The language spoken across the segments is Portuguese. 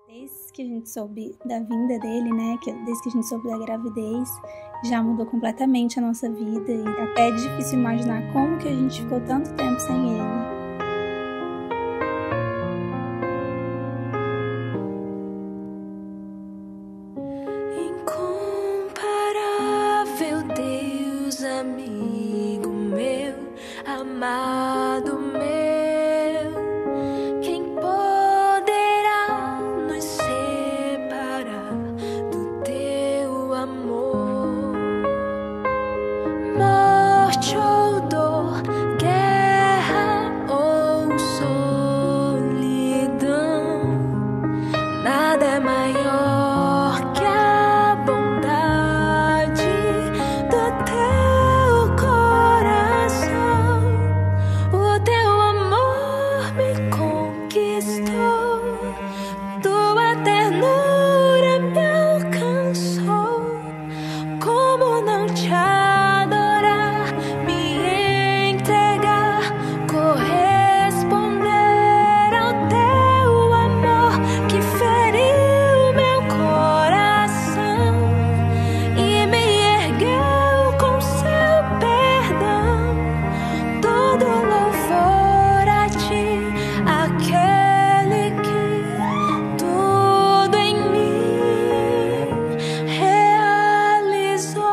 Desde que a gente soube da vinda dele, né, desde que a gente soube da gravidez, já mudou completamente a nossa vida e até é difícil imaginar como que a gente ficou tanto tempo sem ele. Incomparável Deus, amigo meu, amado meu, quem poderá nos separar do teu amor? Morte ou dor, guerra ou solidão, nada é maior que a bondade do teu coração. O teu amor me conquistou, tua ternura me alcançou. Como não te adorar, me entregar, corresponder ao teu amor que feriu meu coração e me ergueu com seu perdão. Todo louvor a ti, aquele que tudo em mim realizou.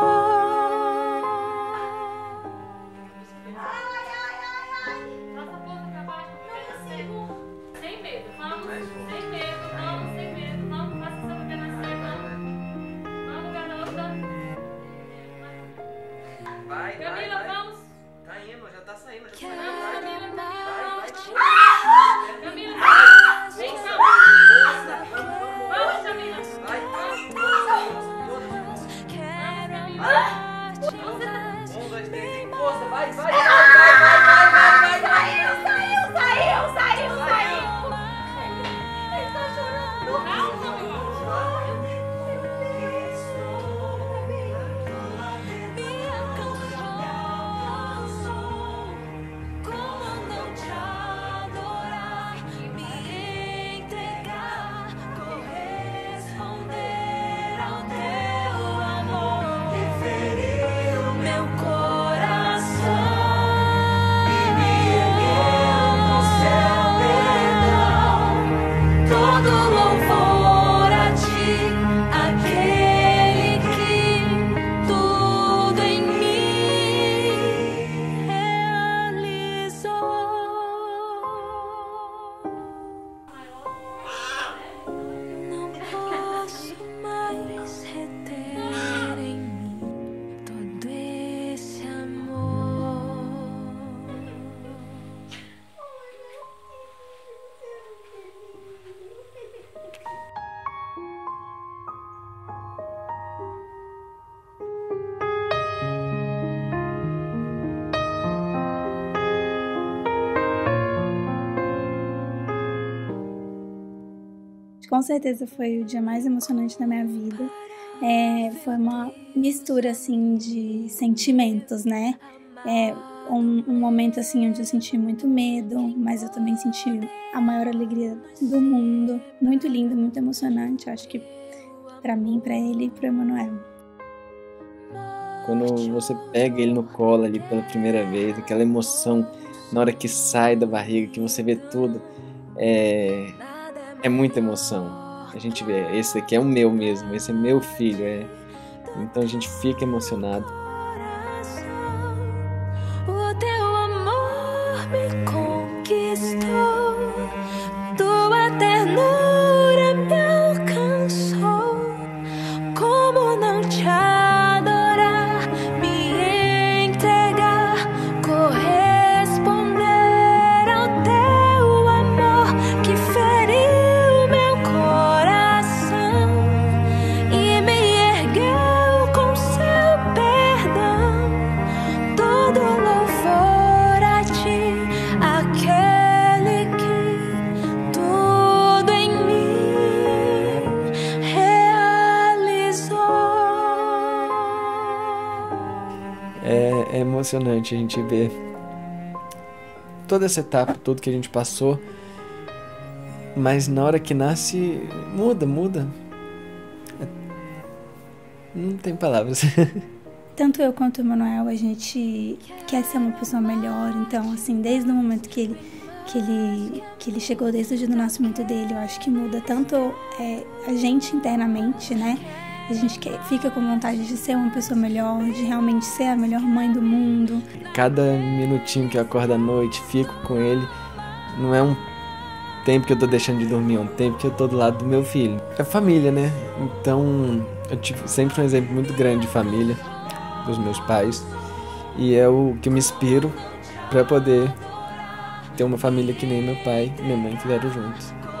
Nossa força pra baixo, sem medo, vamos, sem medo, vamos, sem medo, vamos, faça seu bebê nascer, vamos. Vamos, garota. Vai, Camila, vai. vamos. Tá indo, já tá saindo. Já tá Vamos, saindo. Camila, Vai, vamos. vai. Camila, vem, Força, vamos. força. Vamos, Camila. Vai. Um, dois, três, força. Vai, vai, vai, vai, vai, vai, vai, vai. Saiu. Ele tá chorando. Calma, meu amor. Como não te adorar, me entregar, corresponder ao teu amor que feriu meu coração e me ergueu no seu perdão. Todo louvor a ti, aquele que tudo em mim realizou. Não posso mais reter em mim todo esse amor. Com certeza foi o dia mais emocionante da minha vida. Foi uma mistura, assim, de sentimentos, né? Um momento, assim, onde eu senti muito medo, mas eu também senti a maior alegria do mundo. Muito lindo, muito emocionante, acho que pra mim, pra ele e pro Emanuel. Quando você pega ele no colo ali pela primeira vez, aquela emoção na hora que sai da barriga, que você vê tudo, é muita emoção. A gente vê, esse aqui é o meu mesmo, esse é meu filho, então a gente fica emocionado. O teu amor me conquistou, tua ternura me alcançou. Como não te adorar, me entregar, corresponder ao teu amor que feriu meu coração e me ergueu com seu perdão. Todo louvor a ti, aquele que tudo em mim realizou. É emocionante a gente ver toda essa etapa, tudo que a gente passou, Mas na hora que nasce, muda. Não tem palavras. Tanto eu quanto o Manuel, a gente quer ser uma pessoa melhor. Então, assim, desde o momento que ele chegou, desde o dia do nascimento dele, eu acho que muda tanto a gente internamente, né? A gente fica com vontade de ser uma pessoa melhor, de realmente ser a melhor mãe do mundo. Cada minutinho que eu acordo à noite, fico com ele, não é um tempo que eu tô deixando de dormir, é um tempo que eu tô do lado do meu filho. É família, né? Então, eu tive sempre um exemplo muito grande de família, dos meus pais, e é o que eu me inspiro para poder ter uma família que nem meu pai e minha mãe fizeram juntos.